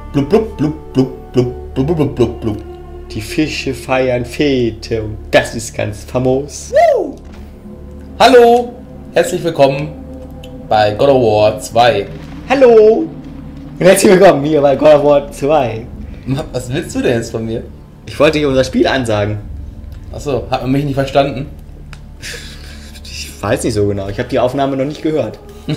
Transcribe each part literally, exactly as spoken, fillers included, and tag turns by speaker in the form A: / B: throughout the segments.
A: Blub, blub, blub, blub, blub, blub, blub, blub, blub. Die Fische feiern Fete und das ist ganz famos.
B: Woo! Hallo, herzlich willkommen bei God of War zwei.
A: Hallo und herzlich willkommen hier bei God of War zwei.
B: Was willst du denn jetzt von mir?
A: Ich wollte dir unser Spiel ansagen.
B: Achso, hat man mich nicht verstanden?
A: Ich weiß nicht so genau, ich habe die Aufnahme noch nicht gehört.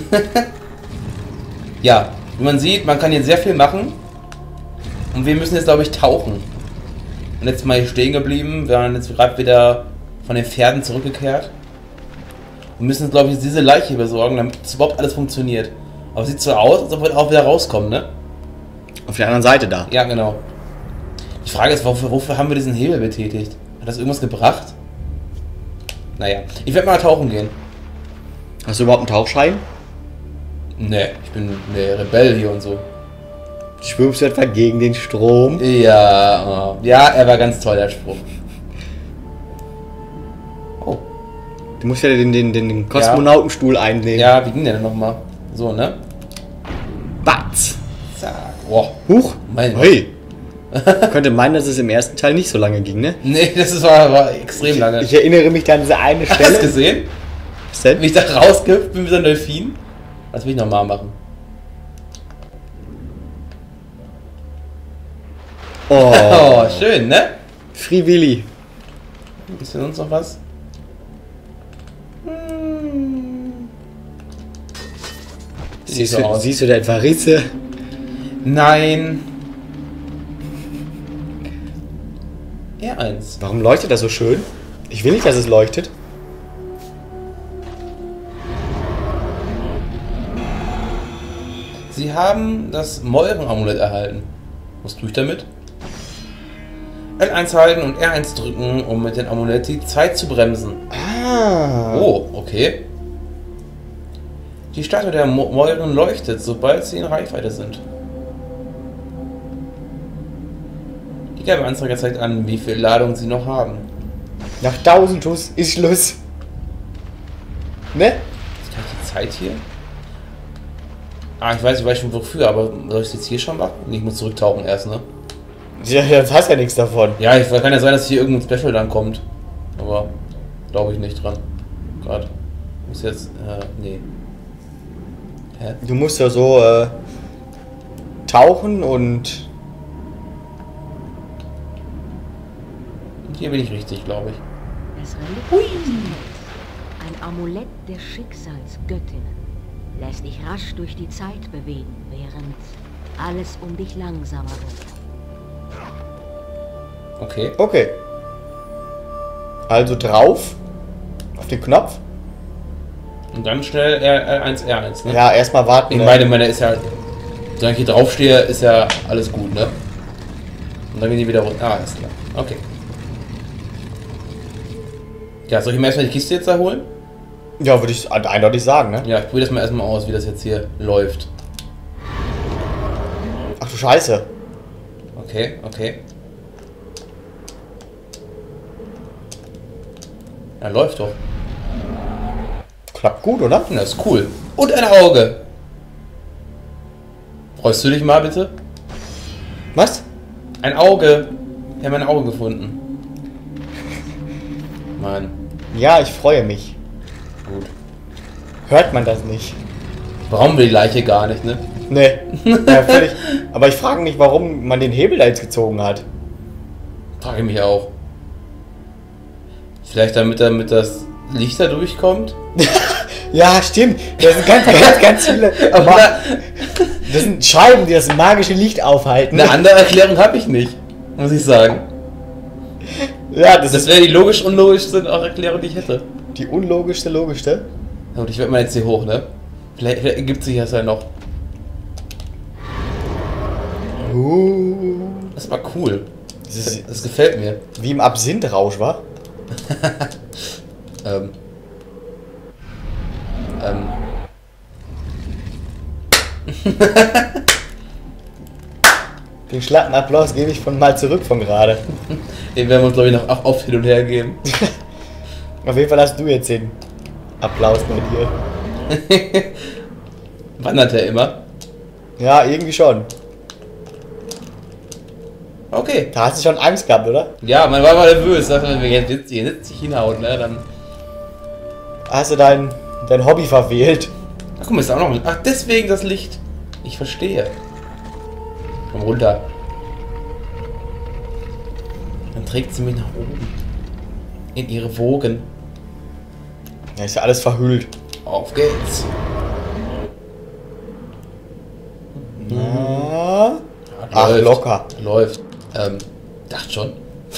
B: Ja, wie man sieht, man kann hier sehr viel machen. Und wir müssen jetzt, glaube ich, tauchen. Und jetzt mal hier stehen geblieben. Wir haben jetzt gerade wieder von den Pferden zurückgekehrt. Wir müssen jetzt, glaube ich, diese Leiche besorgen, damit es überhaupt alles funktioniert. Aber es sieht so aus, als ob wir auch wieder rauskommen, ne?
A: Auf der anderen Seite da.
B: Ja, genau. Die Frage ist, wofür, wofür haben wir diesen Hebel betätigt? Hat das irgendwas gebracht? Naja, ich werde mal tauchen gehen.
A: Hast du überhaupt einen Tauchschein?
B: Ne, ich bin ne Rebell hier und so.
A: Schwimmst du etwa gegen den Strom?
B: Ja, ja, er war ganz toll, der Spruch. Oh.
A: Du musst ja den, den, den Kosmonautenstuhl einnehmen.
B: Ja, wie ging der denn nochmal? So, ne?
A: Batz!
B: Zack. Boah.
A: Huch!
B: Mein
A: Hey! Könnte meinen, dass es im ersten Teil nicht so lange ging, ne?
B: Nee, das war, war extrem lange.
A: Ich, ich erinnere mich an diese eine Stelle.
B: Hast du gesehen?
A: Was denn?
B: Wie ich da rausgehüpft bin wie so ein Delfin? Das will ich nochmal machen.
A: Oh,
B: Oh, schön, ne?
A: Free Willy.
B: Ist denn sonst noch was? Hm. Sieht
A: Siehst
B: so
A: du,
B: aus.
A: siehst du da etwa Risse?
B: Nein. R eins.
A: Warum leuchtet das so schön? Ich will nicht, dass es leuchtet.
B: Sie haben das Mäuren-Amulett erhalten. Was tue ich damit? L eins halten und R eins drücken, um mit dem Amulett die Zeit zu bremsen.
A: Ah.
B: Oh, okay. Die Statue der Mo Mäuren leuchtet, sobald sie in Reichweite sind. Die gelbe Anzeige zeigt an, wie viel Ladung sie noch haben.
A: Nach tausend Schuss ist Schluss. Ne?
B: Ist gleich die Zeit hier? Ah, ich weiß, ich weiß schon wofür, aber soll ich es jetzt hier schon machen? Nee, ich muss zurücktauchen erst, ne?
A: Ja, das heißt ja nichts davon.
B: Ja, ich, kann ja sein, dass hier irgendein Special dann kommt. Aber glaube ich nicht dran. Gerade. Muss jetzt. Äh, nee. Hä?
A: Du musst ja so äh, tauchen und...
B: Und hier bin ich richtig, glaube ich.
C: Das Relikt. Ein Amulett der Schicksalsgöttinnen. Lässt dich rasch durch die Zeit bewegen, während alles um dich langsamer wird.
B: Okay.
A: Okay. Also drauf. Auf den Knopf.
B: Und dann schnell R eins, R eins, ne?
A: Ja, erstmal warten.
B: Ich
A: ne?
B: meine, meine ist ja. Solange ich hier draufstehe, ist ja alles gut, ne? Und dann gehen die wieder runter. Ah, ist klar. Okay. Ja, soll ich mir erstmal die Kiste jetzt da holen?
A: Ja, würde ich eindeutig sagen, ne?
B: Ja, ich probiere das mal erstmal aus, wie das jetzt hier läuft.
A: Ach du Scheiße.
B: Okay, okay. Ja, läuft doch.
A: Klappt gut, oder?
B: Das ist cool. Und ein Auge. Freust du dich mal bitte?
A: Was?
B: Ein Auge. Wir haben ein Auge gefunden. Mann.
A: Ja, ich freue mich.
B: Gut.
A: Hört man das nicht?
B: Brauchen wir die Leiche gar nicht, ne?
A: Nee. Ja, völlig. Aber ich frage mich, warum man den Hebel da jetzt gezogen hat.
B: Frage ich mich auch. Vielleicht damit, damit das Licht da durchkommt?
A: Ja, stimmt. Das sind ganz, ganz, ganz viele.
B: Aber
A: Das sind Scheiben, die das magische Licht aufhalten.
B: eine andere Erklärung habe ich nicht, muss ich sagen.
A: Ja, das,
B: Das
A: ist
B: wäre die logisch unlogischste Erklärung, die ich hätte.
A: die unlogischste, logischste.
B: Und ich werde mal jetzt hier hoch, ne? Vielleicht, vielleicht ergibt sich das ja noch.
A: Uh,
B: Das war cool.
A: das ist
B: Das gefällt mir.
A: wie im Absinthrausch, wa?
B: Ähm. Ähm.
A: Den schlappen Applaus gebe ich von mal zurück von gerade.
B: Den werden wir uns, glaube ich, noch auch oft hin und her geben.
A: Auf jeden Fall hast du jetzt den Applaus bei dir.
B: Wandert er immer?
A: Ja, irgendwie schon.
B: Okay.
A: Da hast du schon Angst gehabt, oder?
B: Ja, man war mal nervös. Dachte, wenn wir jetzt hier sitzt sich hinhauen, ne, dann...
A: Hast du dein, dein Hobby verwählt?
B: Ach, guck mal, ist auch noch mit. Ach, deswegen das Licht. Ich verstehe. Komm runter. Dann trägt sie mich nach oben. In ihre Wogen.
A: Ja, ist ja alles verhüllt.
B: Auf geht's.
A: Na?
B: Ja,
A: Ach,
B: läuft.
A: locker.
B: Läuft. Ähm, dachte schon.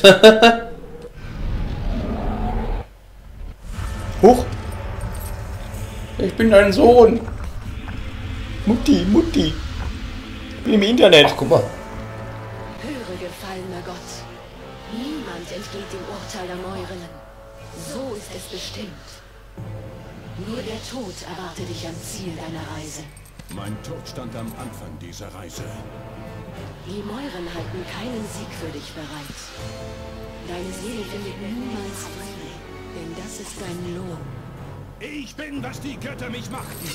A: Huch.
B: Ich bin dein Sohn.
A: Mutti, Mutti. Ich bin im Internet.
B: Ach, guck mal.
C: Höre, gefallener Gott. Niemand entgeht dem Urteil der Mäurinnen. So ist es bestimmt. Nur der Tod erwarte dich am Ziel deiner Reise.
D: Mein Tod stand am Anfang dieser Reise.
C: Die Mäuren halten keinen Sieg für dich bereit. Deine Seele findet niemals Frieden, denn das ist dein Lohn.
D: Ich bin, was die Götter mich machten.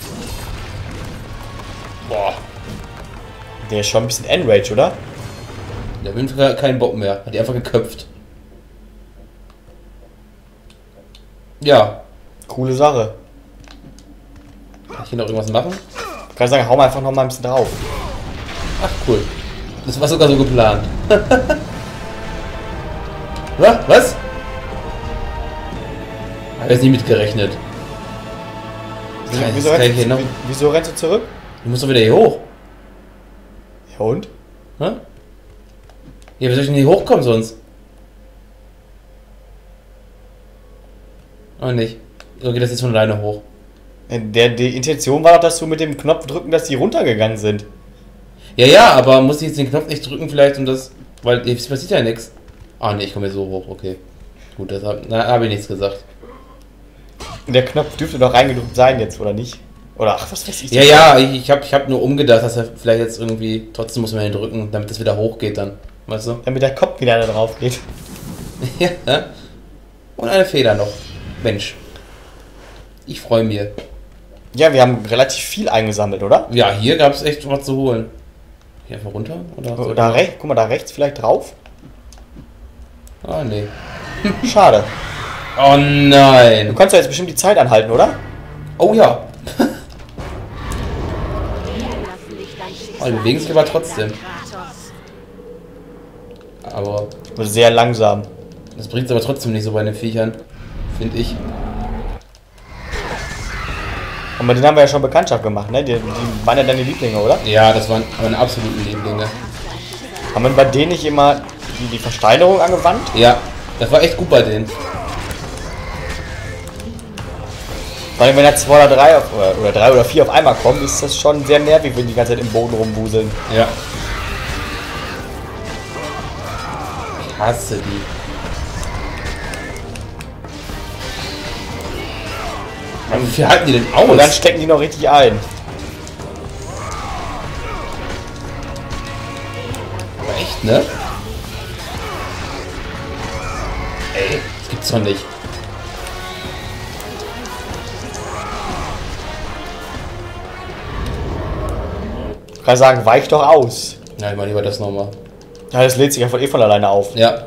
B: Boah.
A: Der ist schon ein bisschen Enrage, oder?
B: Der will keinen Bock mehr. Hat die einfach geköpft. Ja.
A: Coole Sache.
B: Kann ich hier noch irgendwas machen?
A: Ich kann sagen, hau mal einfach noch mal ein bisschen drauf.
B: Ach, cool. Das war sogar so geplant. Was? Was? Hab jetzt nicht mitgerechnet.
A: Wieso,
B: Kann-
A: wieso,
B: kann ich
A: rennst,
B: hier
A: du,
B: noch-
A: wie- wieso rennst du zurück?
B: Du musst doch wieder hier hoch.
A: Ja und?
B: Hä? Ja, wie soll ich denn hier hochkommen sonst? Oh, nicht. So geht das jetzt von alleine hoch.
A: Der, die Intention war doch, dass du mit dem Knopf drücken, dass die runtergegangen sind.
B: Ja, ja, aber muss ich jetzt den Knopf nicht drücken vielleicht und das... Weil es passiert ja nichts. Ah, ne, ich komme hier so hoch, okay. Gut, das hab, na, habe ich nichts gesagt.
A: Der Knopf dürfte doch reingedrückt sein jetzt, oder nicht? Oder ach, was weiß ich.
B: Ja, ja, ich, ich habe ich hab nur umgedacht, dass er vielleicht jetzt irgendwie... Trotzdem muss man ihn drücken, damit das wieder hochgeht dann. Weißt du?
A: Damit der Kopf wieder da drauf geht.
B: Ja, ja. Und eine Feder noch. Mensch. Ich freue mich.
A: Ja, wir haben relativ viel eingesammelt, oder?
B: Ja, hier gab es echt was zu holen. Hier einfach runter? Oder
A: Oh, da rechts, guck mal, da rechts vielleicht drauf.
B: Ah, nee.
A: Schade.
B: Oh
A: Du
B: nein.
A: kannst ja jetzt bestimmt die Zeit anhalten, oder?
B: Oh ja.
C: Lassen dich dein
B: Oh, die bewegen sich aber trotzdem.
C: Kratos.
B: Aber
A: Sehr langsam.
B: das bringt es aber trotzdem nicht so bei den Viechern. Finde ich.
A: Und mit denen haben wir ja schon Bekanntschaft gemacht, ne? Die, die waren ja deine Lieblinge, oder?
B: Ja, das waren meine absoluten Lieblinge.
A: Haben wir bei denen nicht immer die, die Versteinerung angewandt?
B: Ja, das war echt gut bei denen.
A: Vor allem, wenn da zwei oder drei auf, oder, oder drei oder vier auf einmal kommen, ist das schon sehr nervig, wenn die ganze Zeit im Boden rumwuseln.
B: Ja. Ich hasse die. Aber wie viel halten die denn aus?
A: Und dann stecken die noch richtig ein.
B: Aber echt, ne? Ey, das gibt's doch nicht.
A: Ich kann sagen, weich doch aus.
B: Ja, ich mach lieber das nochmal.
A: Ja, das lädt sich ja von eh von alleine auf.
B: Ja.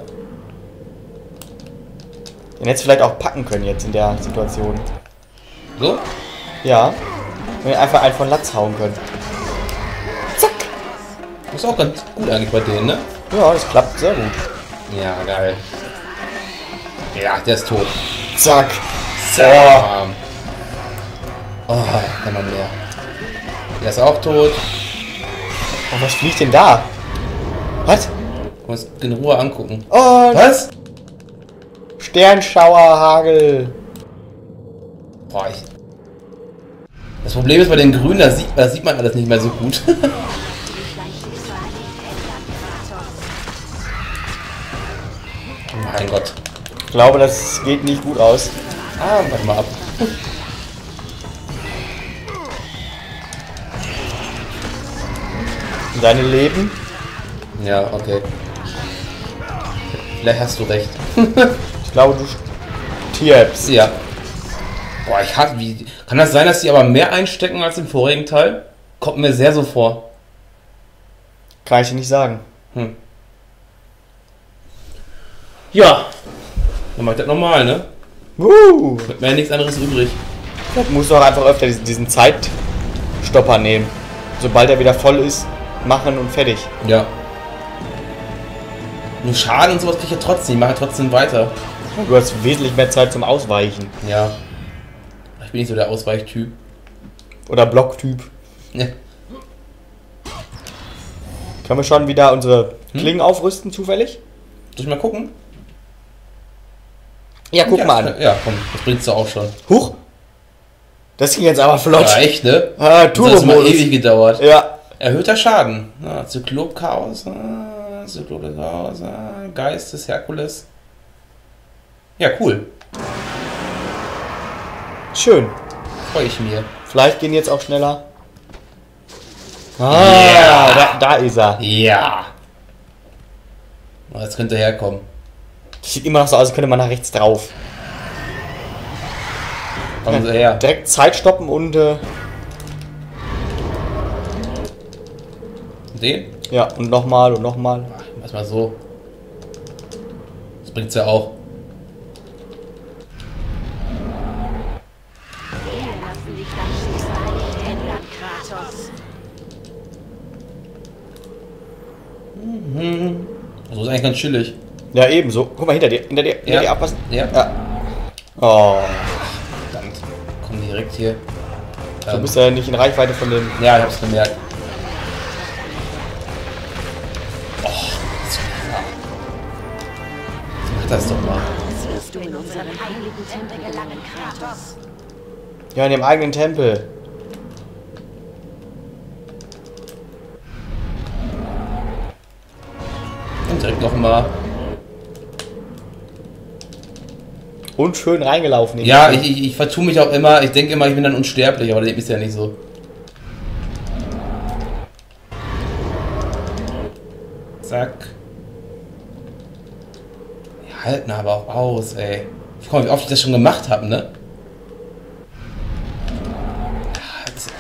A: Den hättest du vielleicht auch packen können jetzt in der Situation.
B: So?
A: Ja. Wenn wir einfach einen von Latz hauen können. Zack.
B: Das ist auch ganz gut eigentlich bei denen, ne?
A: Ja, das klappt sehr gut.
B: Ja, geil. Ja, der ist tot.
A: Zack.
B: Bam. Oh, kann man mehr. Der ist auch tot.
A: Und was fliegt denn da? Was?
B: Muss in Ruhe angucken.
A: Oh,
B: Was?
A: Sternschauerhagel.
B: Boah, ich. Das Problem ist bei den Grünen, da sieht, da sieht man alles nicht mehr so gut. Mein Gott.
A: Ich glaube, das geht nicht gut aus.
B: Ah, warte mal ab.
A: Deine Leben?
B: Ja, okay. Vielleicht hast du recht.
A: Ich glaube, du stirbst.
B: Ja. Boah, ich hab wie. Kann das sein, dass die aber mehr einstecken als im vorigen Teil? Kommt mir sehr so vor.
A: Kann ich dir nicht sagen.
B: Hm. Ja. Dann macht das normal, ne?
A: Uh,
B: Bleibt mir ja nichts anderes übrig.
A: das muss doch einfach öfter diesen, diesen Zeitstopper nehmen. Sobald er wieder voll ist, machen und fertig.
B: Ja. Nur Schaden und sowas krieg ich ja trotzdem. Ich mache ja trotzdem weiter.
A: Du hast wesentlich mehr Zeit zum Ausweichen.
B: Ja. Ich bin nicht so der Ausweichtyp.
A: Oder Blocktyp.
B: Ja.
A: Können wir schon wieder unsere
B: Hm?
A: Klingen aufrüsten, zufällig?
B: Soll ich mal gucken?
A: Ja, guck
B: ja,
A: mal an.
B: Ja, komm, das bringst du auch schon.
A: Huch! Das ging jetzt aber flott.
B: Ja, echt, ne?
A: Ah,
B: Das hat mal
A: Turbo-Modus.
B: ewig gedauert.
A: Ja.
B: Erhöhter Schaden. Ja, Zyklop-Chaos. Ah, Zyklop-Chaos. Ah, Geist des Herkules. Ja, cool.
A: Schön.
B: Freue ich mir.
A: Vielleicht gehen jetzt auch schneller. Ah,
B: Ja.
A: da, da ist er.
B: Ja. Jetzt könnte er herkommen.
A: Sieht immer noch so aus, als könnte man nach rechts drauf.
B: Kommen Sie her.
A: Direkt Zeit stoppen und äh,
B: Den?
A: ja, und nochmal und nochmal.
B: Erstmal so. Das bringt's ja auch.
C: Wir lassen dich dein Schicksal nicht ändern, Kratos.
B: So ist eigentlich ganz chillig.
A: Ja, ebenso. Guck mal, hinter dir, hinter dir, hinter
B: Ja.
A: dir abpassen.
B: Ja.
A: Ja. Oh,
B: Verdammt. Komm direkt hier.
A: du
B: Ähm,
A: bist ja nicht in Reichweite von dem.
B: ja, ich hab's gemerkt. Oh, das mach das doch mal.
C: Das wirst du in unseren heiligen Tempel gelangen, Kratos.
A: Ja, in dem eigenen Tempel.
B: Und direkt nochmal.
A: Und schön reingelaufen. in
B: Ja,
A: den-
B: ich, ich, ich vertue mich auch immer. Ich denke immer, ich bin dann unsterblich, aber das ist ja nicht so. Zack. Ja, halten aber auch aus, ey. Guck mal, wie oft ich das schon gemacht habe, ne? Ja, jetzt-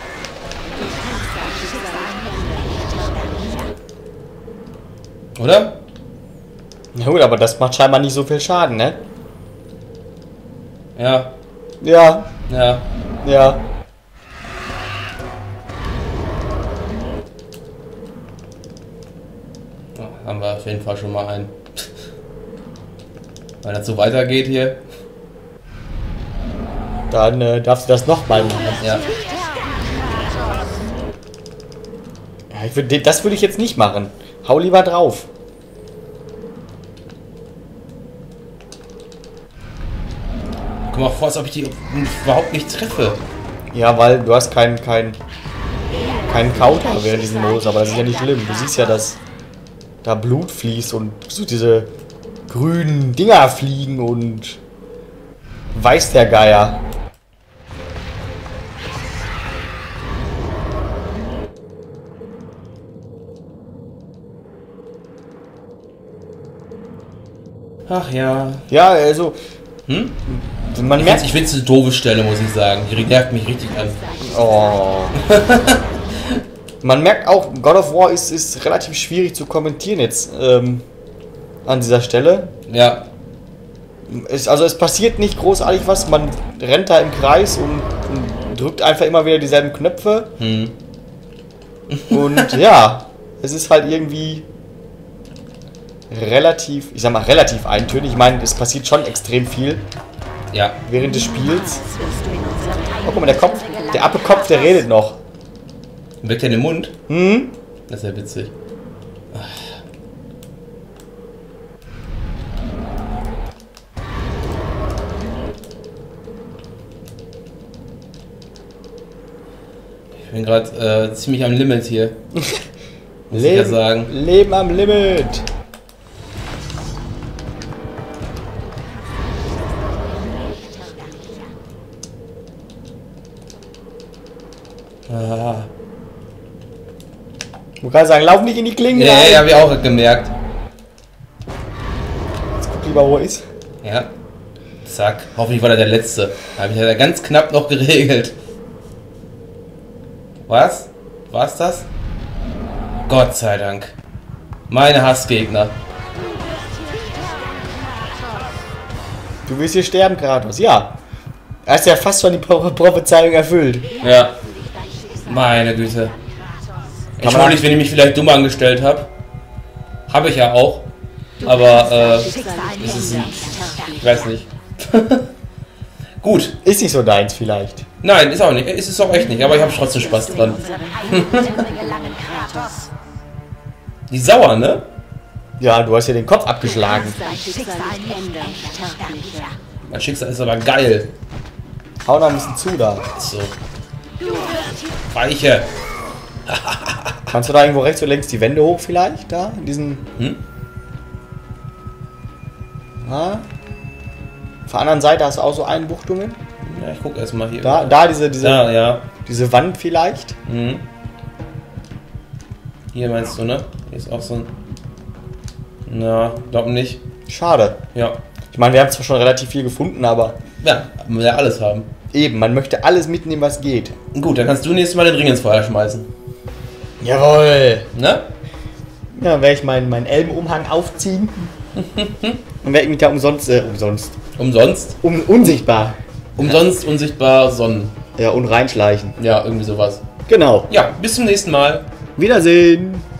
B: Oder?
A: Ja gut, aber das macht scheinbar nicht so viel Schaden, ne?
B: Ja,
A: Ja,
B: ja.
A: ja.
B: Ja, haben wir auf jeden Fall schon mal einen. Wenn das so weitergeht hier.
A: Dann äh, darfst du das nochmal machen.
B: Ja.
A: Ja, ich würd, das würde ich jetzt nicht machen. Hau lieber drauf.
B: Guck mal vor, als ob ich die überhaupt nicht treffe.
A: Ja, weil du hast keinen keinen keinen Counter während diesem Modus, aber das ist ja nicht schlimm. Du siehst ja, dass da Blut fließt und so diese grünen Dinger fliegen und weiß der Geier.
B: Ach ja.
A: Ja, also
B: Hm?
A: man
B: Ich
A: merkt,
B: find's, ich find's eine doofe Stelle, muss ich sagen. Die nervt mich richtig an.
A: oh. Man merkt auch, God of War ist, ist relativ schwierig zu kommentieren jetzt ähm, an dieser Stelle.
B: Ja.
A: Es, also es passiert nicht großartig was, man rennt da im Kreis und, und drückt einfach immer wieder dieselben Knöpfe.
B: Hm.
A: Und ja, es ist halt irgendwie relativ, ich sag mal relativ eintönig. Ich meine, es passiert schon extrem viel
B: Ja.
A: während des Spiels.
C: Das wirst du in unseren
A: Oh,
C: heiligen
A: guck mal, der Kopf,
C: Tempel gelangen,
A: der Appelkopf, der redet noch.
B: Weckt er den Mund?
A: Hm?
B: Das ist ja witzig. Ich bin gerade äh, ziemlich am Limit hier. Muss ich ja sagen.
A: Leben am Limit.
B: Ah.
A: Du kannst sagen, lauf nicht in die Klingen
B: Ja,
A: rein.
B: ja, hab ich auch gemerkt.
A: Jetzt guck lieber, wo er ist.
B: Ja. Zack. Hoffentlich war er der Letzte. Habe ich ja ganz knapp noch geregelt. Was? War's das? Gott sei Dank. Meine Hassgegner.
A: Du willst hier sterben, Kratos. Ja. Hast ja fast schon die Pro Prophezeiung erfüllt.
B: Ja. Meine Güte.
A: Kann man
B: Entschuldigt, wenn ich mich vielleicht dumm angestellt habe. Habe ich ja auch. Aber, äh, es ist ein, ich weiß nicht. Gut.
A: Ist nicht so deins vielleicht.
B: Nein, ist auch nicht. Ist es auch echt nicht. Aber ich habe trotzdem Spaß dran. Die sauer, ne?
A: Ja, du hast ja den Kopf abgeschlagen.
B: Mein Schicksal ist aber geil.
A: Hau da ein bisschen zu da.
B: So. Weiche.
A: Kannst du da irgendwo rechts oder links die Wände hoch vielleicht? Da? In diesen...
B: Hm?
A: Ah. Auf der anderen Seite hast du auch so Einbuchtungen.
B: Ja, ich guck erstmal hier.
A: Da, da diese, diese,
B: Ja, ja.
A: diese Wand vielleicht.
B: Mhm. Hier meinst du, ne? Hier ist auch so ein... Na, glaub nicht.
A: Schade.
B: Ja.
A: Ich meine, wir haben zwar schon relativ viel gefunden, aber
B: Ja, man will ja alles haben.
A: eben, man möchte alles mitnehmen, was geht.
B: Gut, dann kannst du nächstes Mal den Ring ins Feuer schmeißen.
A: Jawohl.
B: Ne?
A: Ja, dann werde ich meinen, meinen Elbenumhang aufziehen. Und werde ich mich da umsonst, äh, umsonst,
B: Umsonst?
A: um, unsichtbar,
B: Umsonst, unsichtbar, Sonnen.
A: ja, und reinschleichen.
B: Ja, irgendwie sowas.
A: Genau.
B: Ja, bis zum nächsten Mal.
A: Wiedersehen.